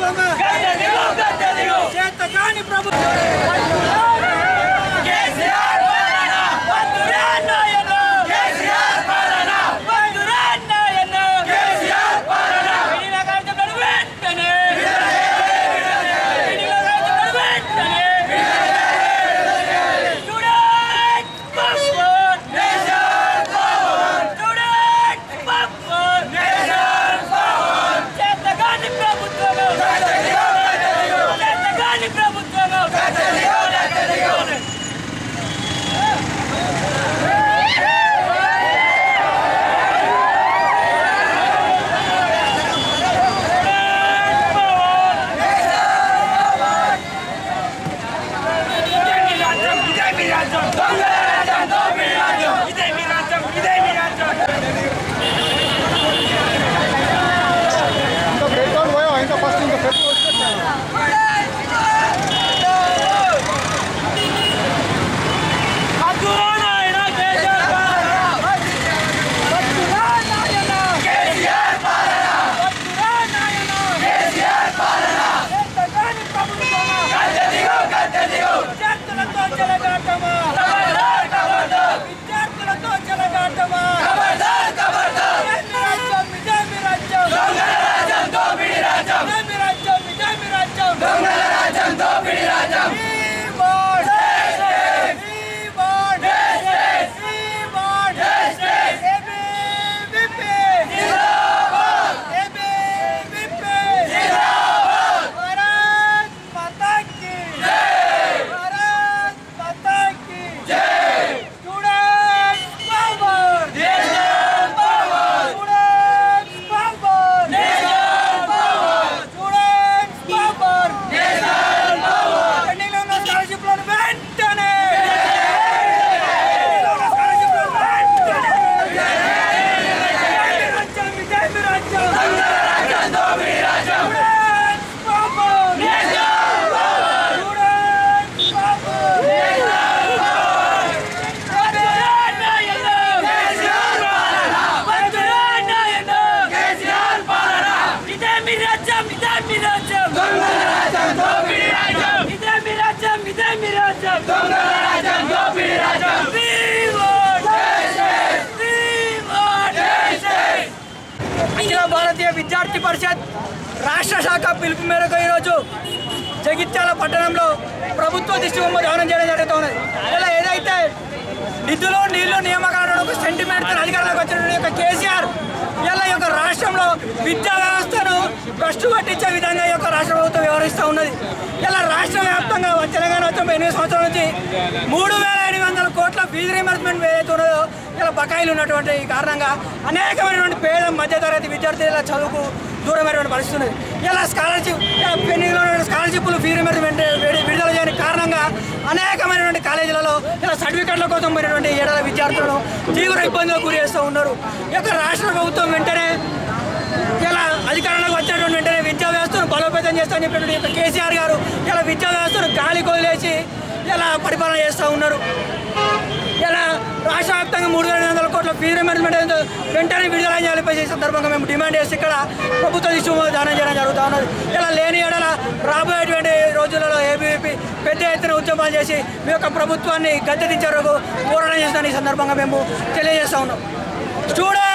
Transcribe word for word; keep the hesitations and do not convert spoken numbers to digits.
ప్రభుత్వమా చేతకాని ప్రభుత్వం అఖిల భారతీయ విద్యార్థి పరిషత్ రాష్ట్ర శాఖ పిలుపు మేరకు ఈరోజు జగిత్యాల పట్టణంలో ప్రభుత్వ దిష్టి బొమ్మ దహనం చేయడం జరుగుతున్నది. ఇలా ఏదైతే నిధులు నీళ్లు నియామకాలను ఒక సెంటిమెంట్ అధికారులకు వచ్చిన యొక్క కేసీఆర్ ఇలా ఈ యొక్క రాష్ట్రంలో విద్యా వ్యవస్థను భ్రష్టు పట్టించే విధంగా ఈ యొక్క రాష్ట్ర ప్రభుత్వం వ్యవహరిస్తూ ఉన్నది. ఇలా రాష్ట్ర వ్యాప్తంగా తెలంగాణ వచ్చే ఎనిమిది సంవత్సరాల నుంచి మూడు వేల ఎనిమిది వందల కోట్ల ఫీజు రీయింబర్స్మెంట్ ఏదైతే ఉన్నదో ఇలా బకాయిలు ఉన్నటువంటి కారణంగా అనేకమైనటువంటి పేద మధ్యతరగతి విద్యార్థుల చదువుకు దూరమైనటువంటి పరిస్థితి ఉన్నది. ఇలా స్కాలర్షిప్ పెండింగ్లో స్కాలర్షిప్లు ఫీ రీయింబర్స్మెంట్ విడుదల చేయని కారణంగా అనేకమైనటువంటి కాలేజీలలో ఇలా సర్టిఫికెట్ల కోసం పోయినటువంటి ఏడాది విద్యార్థులను తీవ్ర ఇబ్బందులకు గురి చేస్తూ ఉన్నారు. ఈ యొక్క రాష్ట్ర ప్రభుత్వం వెంటనే ఇలా అధికారంలోకి వచ్చినటువంటి వెంటనే విద్యా వ్యవస్థను బలోపేతం చేస్తా అని చెప్పినటువంటి కేసీఆర్ గారు ఇలా విద్యా వ్యవస్థను గాలి కొదిలేసి ఇలా పరిపాలన చేస్తూ ఉన్నారు. ఇలా రాష్ట్ర వ్యాప్తంగా మూడు వేల వందల కోట్ల ఫీజు రీయింబర్స్మెంట్ వెంటనే విడుదల చేయాలని ఈ సందర్భంగా మేము డిమాండ్ చేసి ఇక్కడ ప్రభుత్వ దిష్టి దానం చేయడం జరుగుతూ ఉన్నది. ఇలా లేని ఏడల రాబోయేటువంటి రోజులలో ఏబీవీపీ పెద్ద ఎత్తున ఉద్యమాలు చేసి మీ యొక్క ప్రభుత్వాన్ని గద్దెదించే వరకు పోరాటం చేస్తామని ఈ సందర్భంగా మేము తెలియజేస్తా ఉన్నాం. స్టూడెంట్